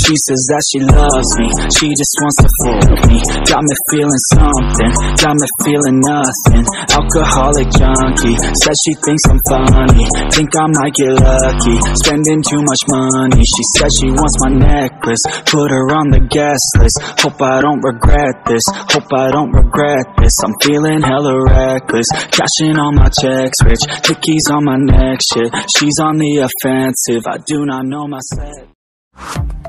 She says that she loves me, she just wants to fool me. Got me feeling something, got me feeling nothing. Alcoholic junkie, says she thinks I'm funny. Think I might get lucky, spending too much money. She says she wants my necklace, put her on the guest list. Hope I don't regret this, hope I don't regret this. I'm feeling hella reckless, cashing all my checks rich. Tickies on my neck, shit, she's on the offensive. I do not know my set.